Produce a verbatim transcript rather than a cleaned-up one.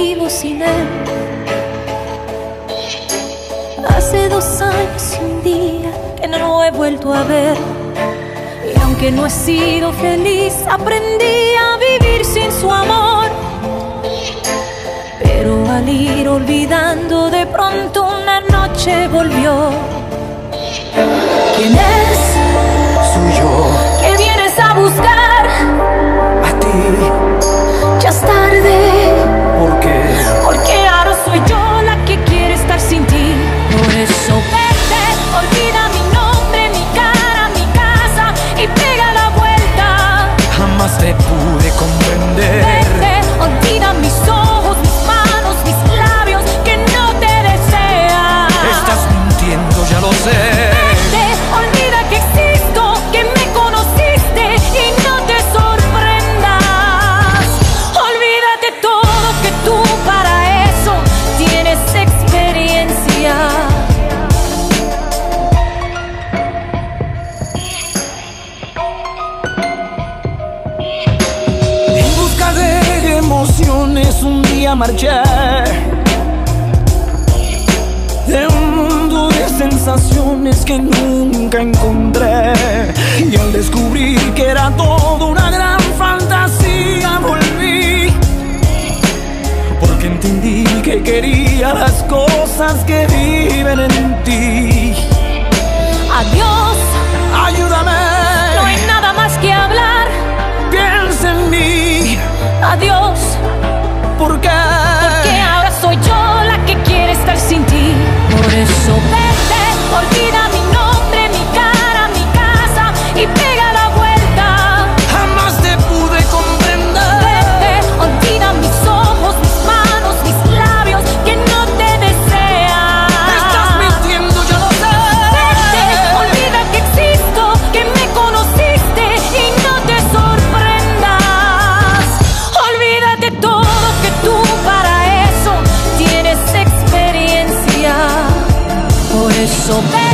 vivo sin él. Hace dos años y un día que no lo he vuelto a ver. Y aunque no he sido feliz, aprendí a vivir sin su amor. Pero al ir olvidando, de pronto una noche volvió. ¿Quién es? Soy yo. ¿Qué vienes a buscar? A ti. Ya es tarde. ¿Por qué? Porque ahora soy yo la que quiere estar sin ti. Por eso vete, olvida mi nombre, mi cara, mi casa y pega la vuelta. Jamás te pude comprender. Vete, olvida mis ojos, mis manos, mis labios que no te desean. Estás mintiendo, ya lo sé. Vete, olvida que existo, que me conociste y no te sorprendas. Olvídate todo, que tú para eso tienes experiencia. En busca de emociones un día marché de un mundo de sensaciones que nunca encontré. Y al descubrir que era todo una gran fantasía, volví. Porque entendí que quería las cosas que viven en ti. Adiós, Ayúdame, no hay nada más que hablar. piensa en mí. Adiós, ¿Por qué? porque ahora soy yo la que quiere estar sin ti. Por eso vete, olvida mi nombre, mi cara, mi casa y pega la vuelta. Jamás te pude comprender. Vete, olvida mis ojos, mis manos, mis labios que no te desean. Estás mintiendo, ya lo sé. Vete, olvida que existo, que me conociste y no te sorprendas. Olvídate todo, que tú para eso tienes experiencia. Por eso vete.